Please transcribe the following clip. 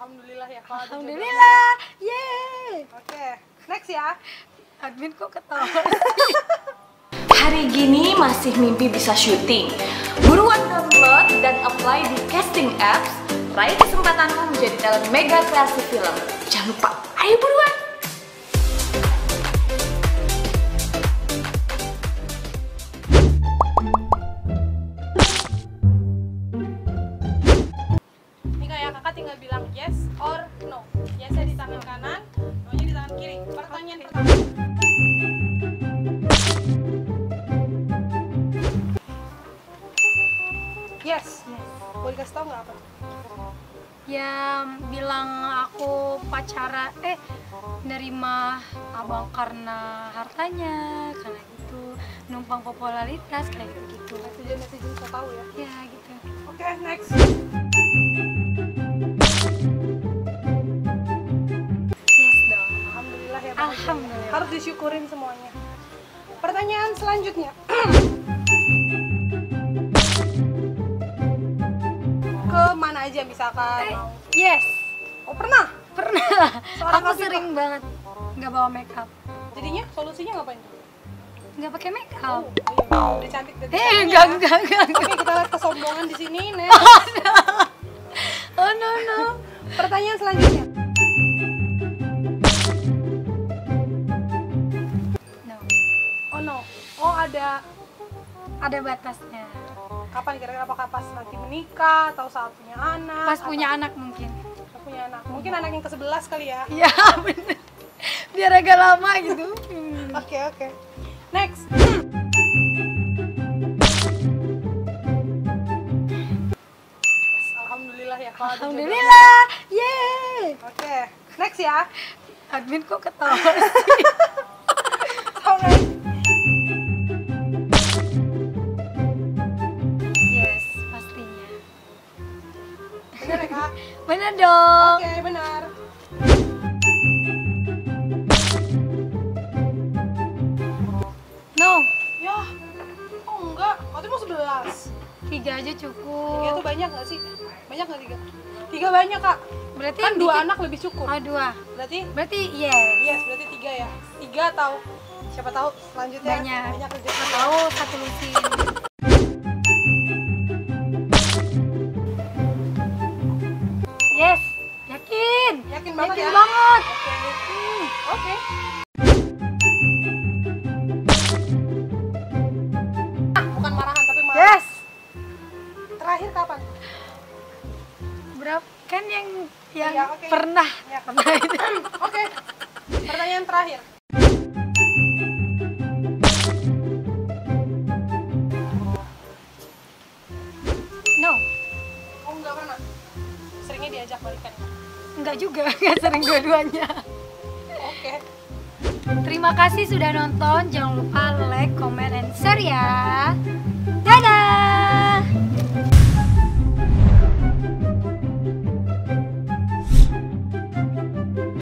Alhamdulillah ya. Kalau Alhamdulillah. Yeay. Oke, next ya. Admin kok ketawa? Hari gini masih mimpi bisa syuting. Buruan download dan apply di casting apps. Raih kesempatanmu menjadi talent mega kreasi film. Jangan lupa, ayo buruan! Ini kayak kakak tinggal bilang yes or no. Yesnya di tangan kanan, no-nya di tangan kiri. Pertanyaan pertama. Yes. Boleh kasih tau nggak apa? Ya bilang aku nerima abang karena hartanya, karena gitu numpang popularitas kayak gitu. Netizen so tahu ya. Ya gitu. Oke, next. Yes dong. Alhamdulillah ya. Alhamdulillah. Harus disyukurin semuanya. Pertanyaan selanjutnya. Ke mana aja misalkan mau? Yes. Oh pernah? Pernah. Seorang Aku Afifah. sering banget nggak bawa makeup. Jadinya solusinya ngapain? Nggak pakai makeup. Oh, iya. Udah cantik dari Enggak. Oke, kita lihat kesombongan di sini, Nes. Oh no. Pertanyaan selanjutnya. No. Oh no. Oh ada Ada batasnya. kapan kira-kira, apakah pas nanti menikah atau saat punya anak? Pas punya anak mungkin. Pas punya anak. Mungkin anak yang ke-11 kali ya. Iya bener. Biar agak lama gitu. Oke. Next. Yes, alhamdulillah ya kalau ada jodoh. Alhamdulillah. Yeay. Oke. Next ya. Admin kok ketawa? Alright. Yes, pastinya. Bener ya, Kak? Bener dong. Oke, benar. No, Ya. Oh enggak. Waktu mau 11. 3 aja 3 cukup. tuh banyak nggak sih? Banyak nggak 3? 3 banyak, Kak. Berarti Kan yang 2 dikit- anak lebih cukup. Oh 2. Berarti Yes. yes, berarti 3 ya. 3 atau siapa tahu selanjutnya Banyak. rezeki. Tahu satu lusin. Yes, yakin. Yakin banget Yakin ya? banget. Oke. Bukan marahan tapi marah. Yes. Terakhir kapan? Berapa kan yang Iya, oke. pernah Ya. pernah itu. Oke. Pertanyaan terakhir. No, Oh, enggak pernah. Seringnya diajak balikan. enggak juga, enggak sering dua-duanya. Oke. Terima kasih sudah nonton. Jangan lupa like, comment, and share ya.